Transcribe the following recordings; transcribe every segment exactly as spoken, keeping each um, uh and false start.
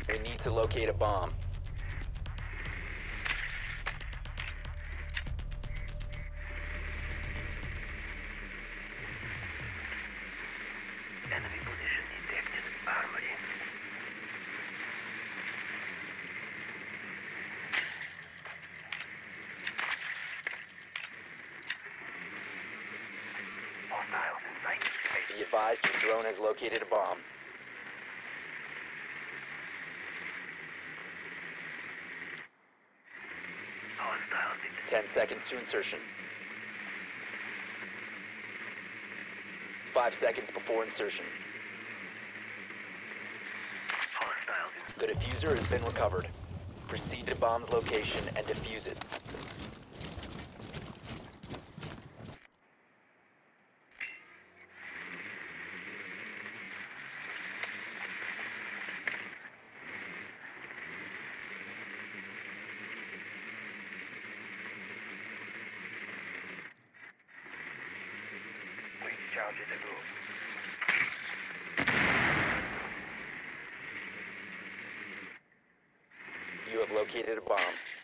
We need to locate a bomb. Enemy position detected. Armory. Hostiles in sight. Be advised your drone has located a bomb. Hostiles in Ten seconds to insertion. Five seconds before insertion. Hostiles in The diffuser has been recovered. Proceed to bomb's location and defuse it. Breach charges ago. You have located a bomb.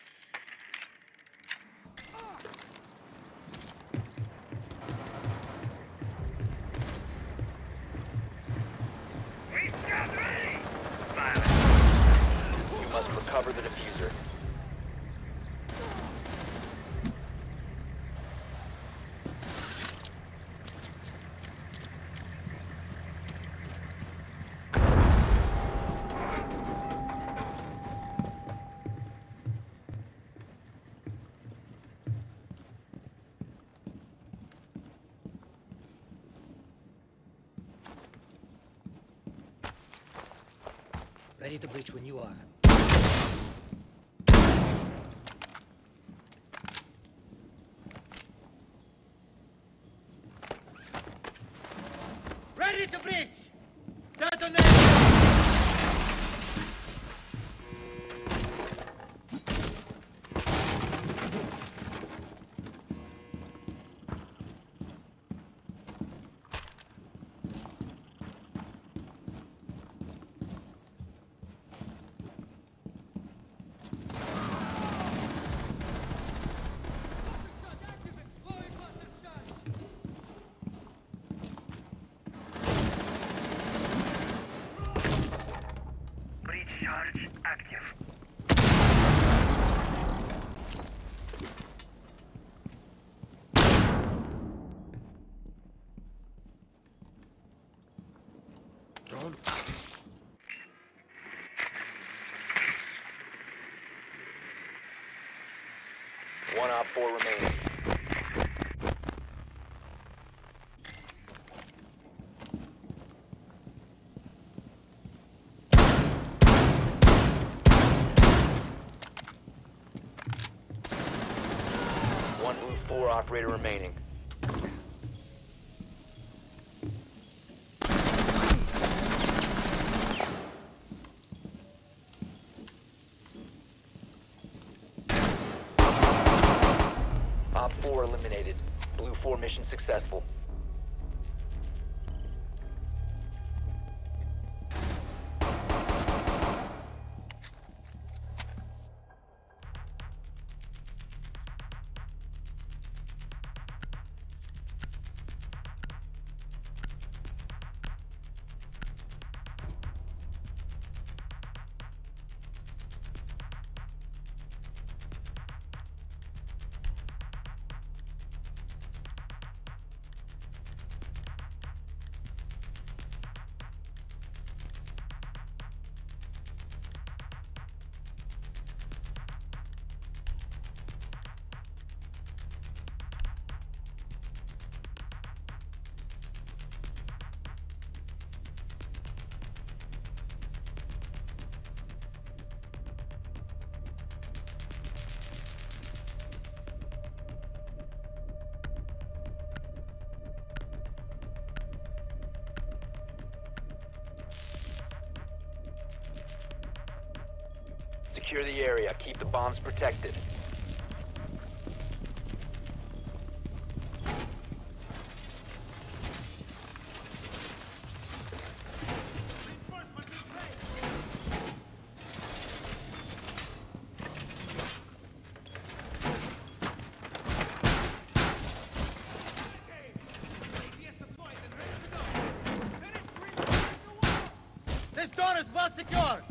You must recover the diffuser. Ready to breach when you are. Ready to breach! Detonate! Breach charge active. Drone. One op four remaining. One blue four operator remaining. Op four eliminated. Blue four mission successful. Secure the area. Keep the bombs protected. secure!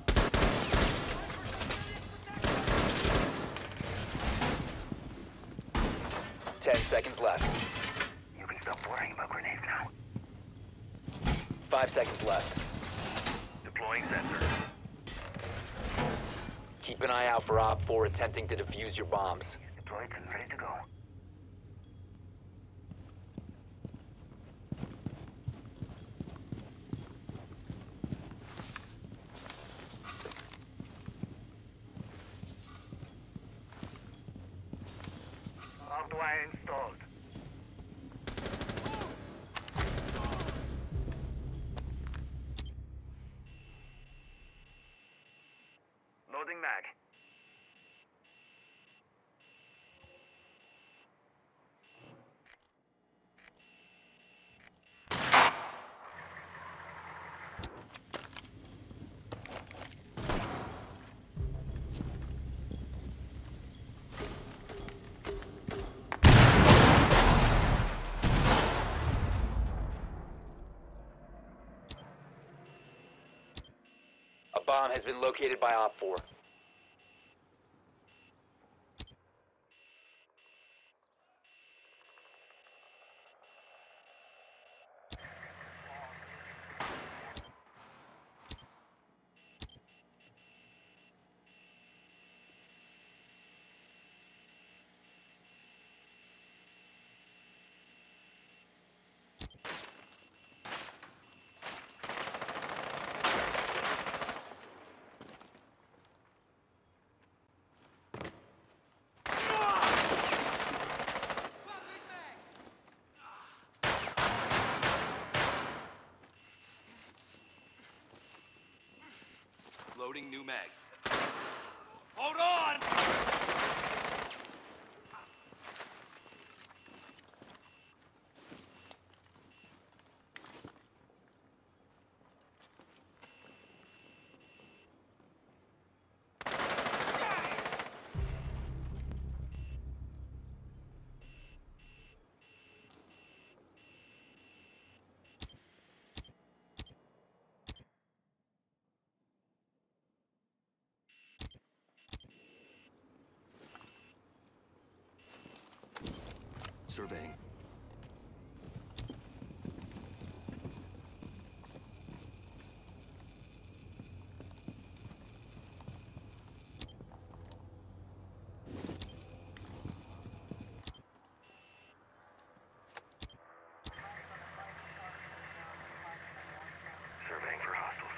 Ten seconds left. You can stop worrying about grenades now. Five seconds left. Deploying sensor. Keep an eye out for Op four attempting to defuse your bombs. Deployed and ready to go. Barbed wire installed. Loading mag. A bomb has been located by Op four. Loading new mag. Hold on! Surveying. Surveying for hostiles.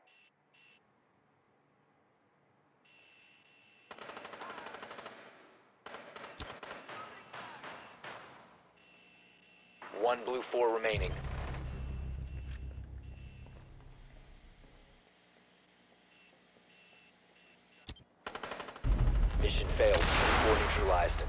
One blue four remaining. Mission failed. Four neutralized.